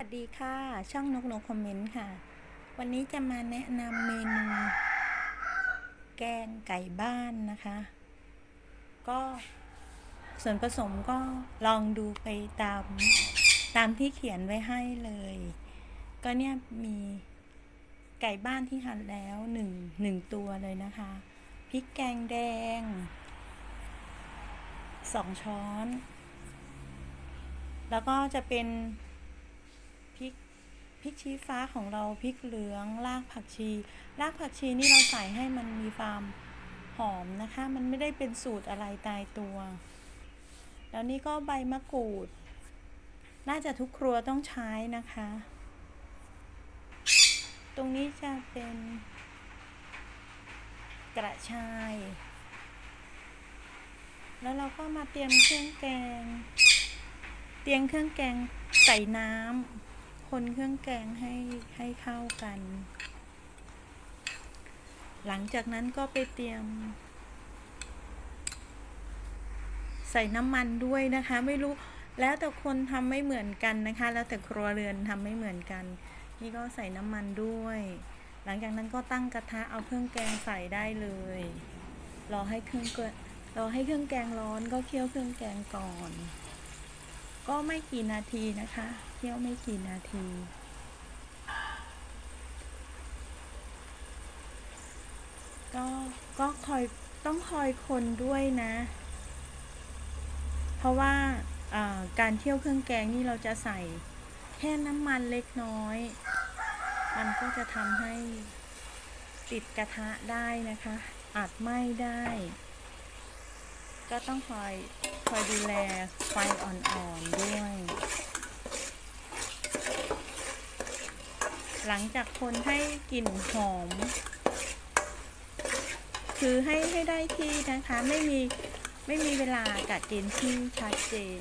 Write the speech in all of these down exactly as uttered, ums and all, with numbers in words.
ดีค่ะช่องนกนกคอมเมนต์ค่ะวันนี้จะมาแนะนำเมนูแกงไก่บ้านนะคะก็ส่วนผสมก็ลองดูไปตามตามที่เขียนไว้ให้เลยก็เนี่ยมีไก่บ้านที่หั่นแล้วหนึ่งหนึ่งตัวเลยนะคะพริกแกงแดงสองช้อนแล้วก็จะเป็นพริกพริกชี้ฟ้าของเราพริกเหลืองรากผักชีรากผักชีนี่เราใส่ให้มันมีความหอมนะคะมันไม่ได้เป็นสูตรอะไรตายตัวแล้วนี่ก็ใบมะกรูดน่าจะทุกครัวต้องใช้นะคะตรงนี้จะเป็นกระชายแล้วเราก็มาเตรียมเครื่องแกงเตรียมเครื่องแกงใส่น้ำคนเครื่องแกงให้ให้เข้ากันหลังจากนั้นก็ไปเตรียมใส่น้ำมันด้วยนะคะไม่รู้แล้วแต่คนทำไม่เหมือนกันนะคะแล้วแต่ครัวเรือนทำไม่เหมือนกันนี่ก็ใส่น้ำมันด้วยหลังจากนั้นก็ตั้งกระทะเอาเครื่องแกงใส่ได้เลยรอให้เครื่องรอให้เครื่องแกงร้อนก็เคี่ยวเครื่องแกงก่อนก็ไม่กี่นาทีนะคะเคี่ยวไม่กี่นาทีก็ก็คอยต้องคอยคนด้วยนะเพราะว่าการเคี่ยวเครื่องแกงนี่เราจะใส่แค่น้ำมันเล็กน้อยมันก็จะทำให้ติดกระทะได้นะคะอาจไหม้ได้ก็ต้องคอยคอยดูแลไฟอ่อนๆด้วยหลังจากคนให้กลิ่นหอมคือให้ให้ได้ที่นะคะไม่มีไม่มีเวลากะเกณฑ์ที่ชัดเจน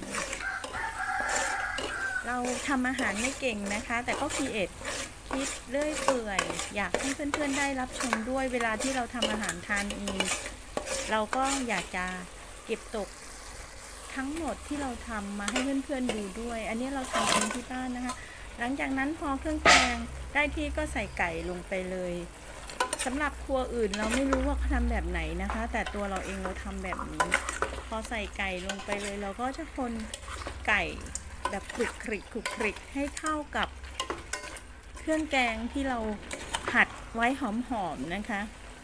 เราทำอาหารไม่เก่งนะคะแต่ก็ครีเอทคิดเรื่อยเปื่อยอยากให้เพื่อนๆได้รับชมด้วยเวลาที่เราทำอาหารทานเองเราก็อยากจะเก็บตกทั้งหมดที่เราทำมาให้เพื่อนๆดูด้วยอันนี้เราทำเองที่บ้านนะคะหลังจากนั้นพอเครื่องแกงได้ที่ก็ใส่ไก่ลงไปเลยสำหรับครัวอื่นเราไม่รู้ว่าเขาทำแบบไหนนะคะแต่ตัวเราเองเราทำแบบนี้พอใส่ไก่ลงไปเลยเราก็จะคนไก่แบบคลุกคลิกคลุกคลิกให้เข้ากับเครื่องแกงที่เราผัดไว้หอมๆนะคะ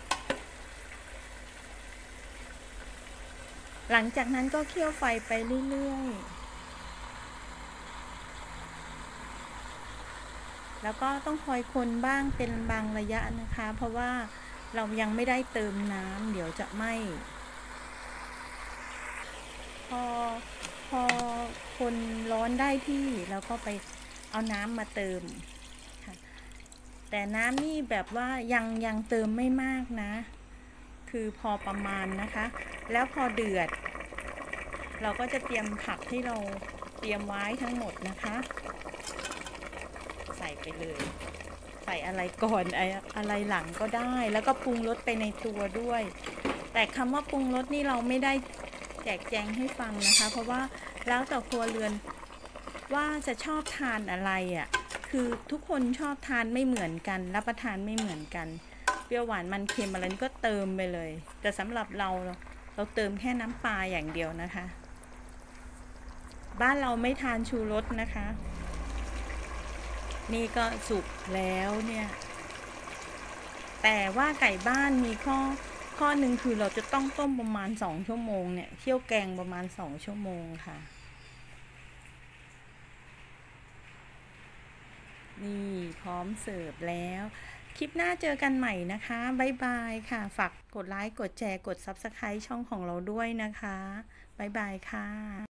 หลังจากนั้นก็เคี่ยวไฟไปเรื่อยๆแล้วก็ต้องคอยคนบ้างเป็นบางระยะนะคะเพราะว่าเรายังไม่ได้เติมน้ำเดี๋ยวจะไหม้พอพอคนร้อนได้ที่แล้วก็ไปเอาน้ำมาเติมค่ะแต่น้ำนี่แบบว่ายังยังเติมไม่มากนะคือพอประมาณนะคะแล้วพอเดือดเราก็จะเตรียมผักที่เราเตรียมไว้ทั้งหมดนะคะใส่ไปเลยใส่อะไรก่อนอะไรหลังก็ได้แล้วก็ปรุงรสไปในตัวด้วยแต่คำว่าปรุงรสนี่เราไม่ได้แจกแจงให้ฟังนะคะเพราะว่าแล้วแต่ครัวเรือนว่าจะชอบทานอะไรอ่ะคือทุกคนชอบทานไม่เหมือนกันรับประทานไม่เหมือนกันเปรี้ยวหวานมันเค็มอะไรนี่ก็เติมไปเลยแต่สำหรับเราเราเติมแค่น้ำปลาอย่างเดียวนะคะบ้านเราไม่ทานชูรสนะคะนี่ก็สุกแล้วเนี่ยแต่ว่าไก่บ้านมีข้อข้อหนึ่งคือเราจะต้องต้มประมาณสองชั่วโมงเนี่ยเคี่ยวแกงประมาณสองชั่วโมงค่ะนี่พร้อมเสิร์ฟแล้วคลิปหน้าเจอกันใหม่นะคะบ๊ายบายค่ะฝากกดไลค์กดแชร์กด ซับสไครบ์ ช่องของเราด้วยนะคะบ๊ายบายค่ะ